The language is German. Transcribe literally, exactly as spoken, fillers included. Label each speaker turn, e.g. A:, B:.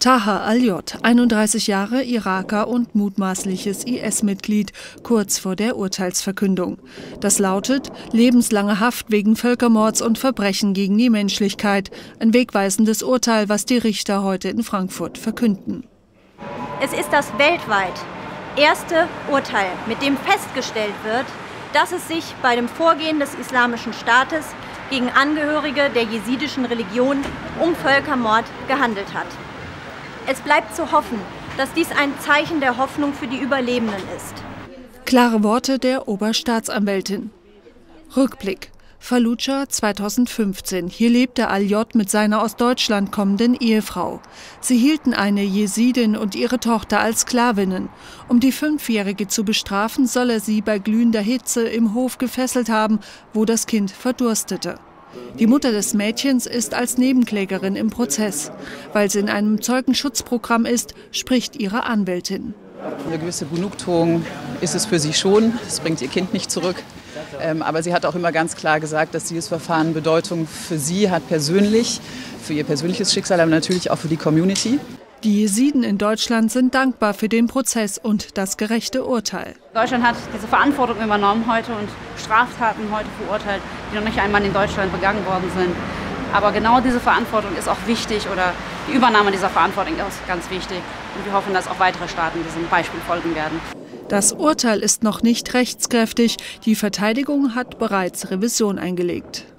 A: Taha Al-Jod, einunddreißig Jahre, Iraker und mutmaßliches I S-Mitglied, kurz vor der Urteilsverkündung. Das lautet lebenslange Haft wegen Völkermords und Verbrechen gegen die Menschlichkeit. Ein wegweisendes Urteil, was die Richter heute in Frankfurt verkünden.
B: Es ist das weltweit erste Urteil, mit dem festgestellt wird, dass es sich bei dem Vorgehen des Islamischen Staates gegen Angehörige der jesidischen Religion um Völkermord gehandelt hat. Es bleibt zu hoffen, dass dies ein Zeichen der Hoffnung für die Überlebenden ist.
A: Klare Worte der Oberstaatsanwältin. Rückblick. Fallujah zweitausendfünfzehn. Hier lebte Al-Jod mit seiner aus Deutschland kommenden Ehefrau. Sie hielten eine Jesidin und ihre Tochter als Sklavinnen. Um die Fünfjährige zu bestrafen, soll er sie bei glühender Hitze im Hof gefesselt haben, wo das Kind verdurstete. Die Mutter des Mädchens ist als Nebenklägerin im Prozess. Weil sie in einem Zeugenschutzprogramm ist, spricht ihre Anwältin.
C: Eine gewisse Genugtuung ist es für sie schon. Es bringt ihr Kind nicht zurück. Ähm, aber sie hat auch immer ganz klar gesagt, dass dieses Verfahren Bedeutung für sie hat persönlich, für ihr persönliches Schicksal, aber natürlich auch für die Community.
A: Die Jesiden in Deutschland sind dankbar für den Prozess und das gerechte Urteil.
D: Deutschland hat diese Verantwortung übernommen heute und Straftaten heute verurteilt, die noch nicht einmal in Deutschland begangen worden sind. Aber genau diese Verantwortung ist auch wichtig, oder die Übernahme dieser Verantwortung ist ganz wichtig. Und wir hoffen, dass auch weitere Staaten diesem Beispiel folgen werden.
A: Das Urteil ist noch nicht rechtskräftig. Die Verteidigung hat bereits Revision eingelegt.